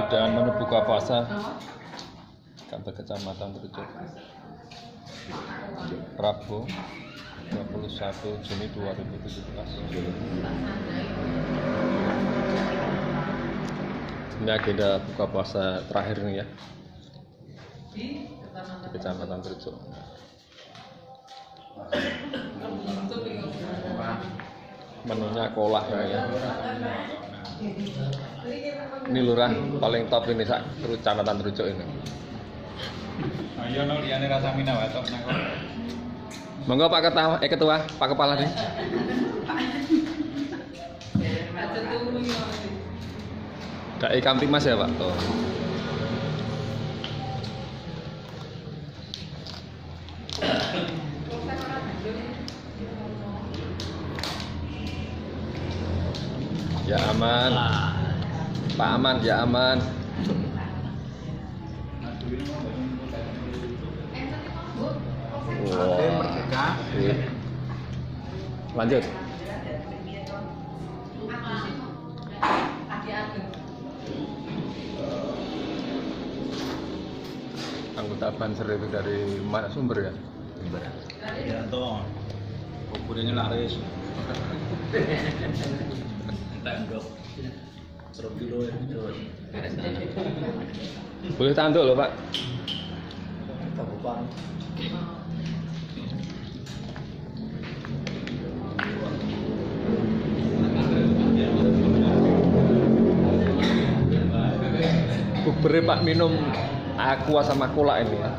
Perbedaan menu buka puasa kantor Kecamatan Trucuk Rabu 21 Juni 2017. Ini agenda buka puasa terakhir nih ya di Kecamatan Trucuk. Menunya kolak ya. Ini lurah paling top ini sak Kecamatan Trucuk ini. Ayo no liyane rasa mina wae tok nang. Monggo Pak Ketua, Pak Kepala nih. Dai Kamtimas ya Pak. Tuh. Ya aman, Pak aman, ya aman. Wow. Lanjut. Anggota Banser itu dari mana sumber ya? Ya toh. Ukurannya laris. Tanduk. 1 kilo ya gitu. Boleh tanduk loh Pak. Beri Pak minum aqua sama cola ini ya.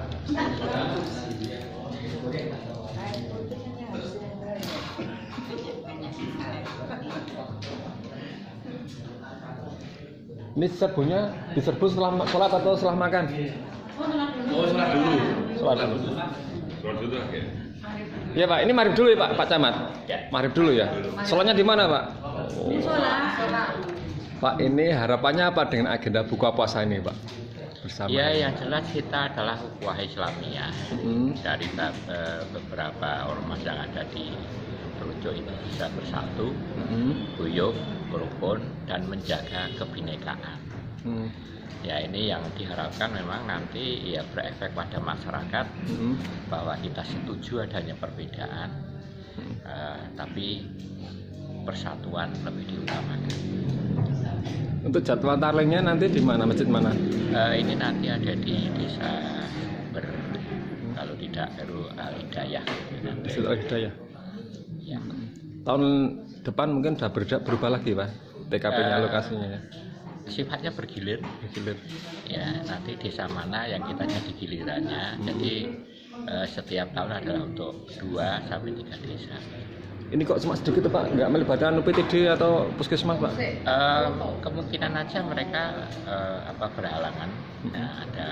Ini serbunya diserbu setelah sholat atau setelah makan? Oh, sholat dulu. Sholat dulu. Sholat dulu ya. Iya Pak, ini maghrib dulu ya Pak Camat? Ya. Maghrib dulu ya? Sholatnya di mana Pak? Oh. Pak, ini harapannya apa dengan agenda buka puasa ini Pak? Bersama. Ya, yang jelas kita adalah ukhuwah Islamiyah. Dari beberapa ormas yang ada di Trucuk itu bisa bersatu, guyup, rukun, dan menjaga kebinekaan. Ya, ini yang diharapkan memang nanti ya berefek pada masyarakat bahwa kita setuju adanya perbedaan, tapi persatuan lebih diutamakan. Untuk jadwal tarlingnya nanti di mana? Masjid mana? Ini nanti ada di desa kalau tidak Darul Hidayah. Masjid Al-Hidayah. Ya. Tahun depan mungkin sudah berubah lagi Pak TKP-nya, lokasinya ya? Sifatnya bergilir. Ya, nanti desa mana yang kita jadi gilirannya. Jadi setiap tahun adalah untuk 2 sampai 3 desa. Ini kok cuma sedikit Pak? Nggak melibatkan PTD atau puskesmas Pak? Kemungkinan aja mereka berhalangan. Nah, ada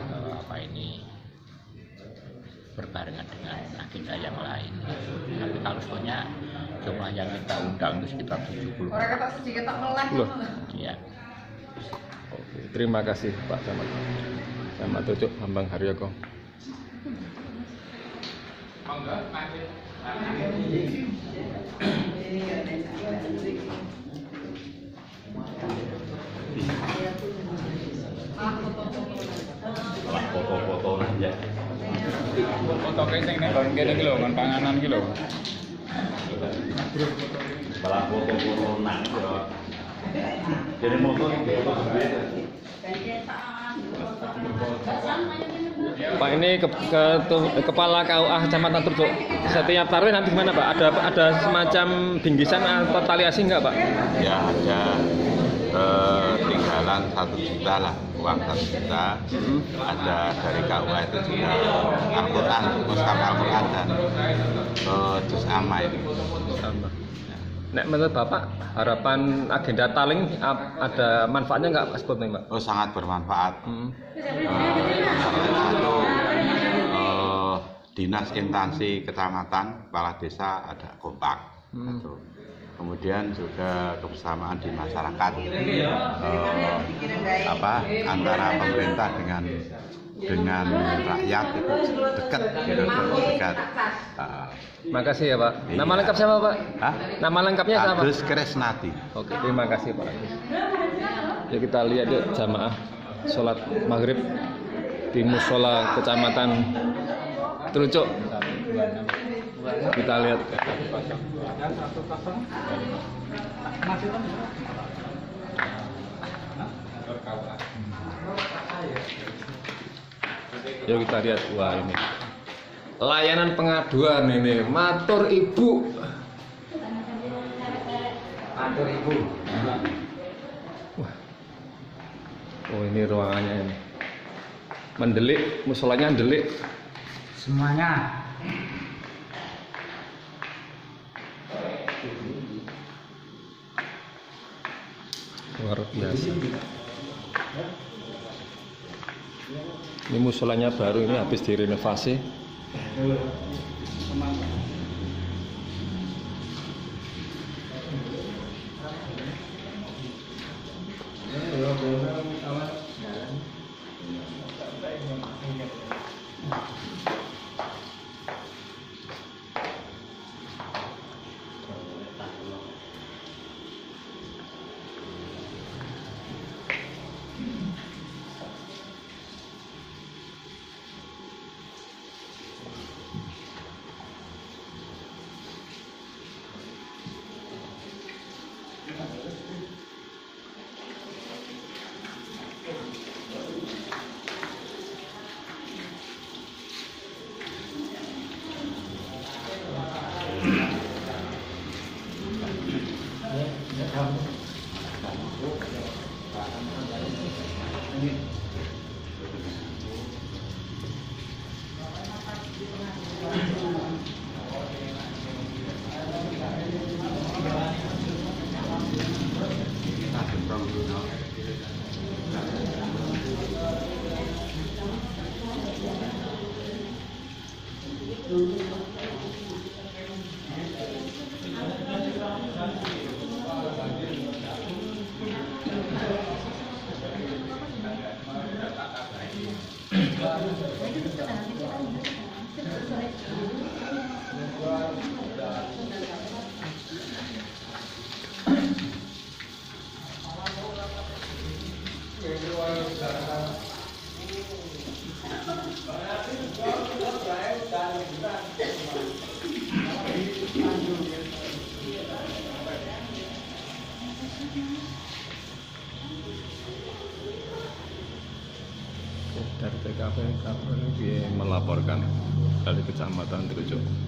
berbarengan dengan agenda yang lain. Tapi kalau sebenarnya jumlah yang kita undang itu sekitar 70. Orang kata sedikit tak meleh. Iya. Oke, terima kasih Pak Camat. Camat Trucuk Bambang Haryoko. Foto-foto aja. Foto sing nek kon kene iki lho, kon panganan iki lho. Balah foto-foto nang yo. Jadi motor foto sendiri. Pak, ini kepala KUA Kecamatan Trucuk. Setiap tarwih nanti gimana Pak? Ada semacam bingkisan atau tali asing nggak Pak? Ya ada tinggalan 1 juta lah, uang 1 juta. Ada dari KUA itu juga Al-Quran, mushaf Al-Quran dan juz amma ini. Nek menurut Bapak, harapan agenda taling ada manfaatnya nggak Pak sebetulnya Pak? Oh, sangat bermanfaat. Satu, dinas instansi kecamatan, kepala desa ada kompak. Satu. Kemudian juga kebersamaan di masyarakat, antara pemerintah dengan rakyat itu dekat, dekat. Makasih ya Pak. Iya. Nama lengkap siapa Pak? Hah? Nama lengkapnya siapa? Agus Kresnati. Oke, terima kasih Pak Agus. Ya kita lihat yuk jamaah sholat maghrib di musola kecamatan Telucuk. Kita lihat. Yuk kita lihat, wah ini layanan pengaduan ini, matur ibu. Matur ibu. Wah. Oh ini ruangannya ini. Mendelik, musolanya mendelik. Semuanya. Luar biasa. Ini musolanya baru, ini habis direnovasi. Dari TKP ini melaporkan dari Kecamatan Telucuk.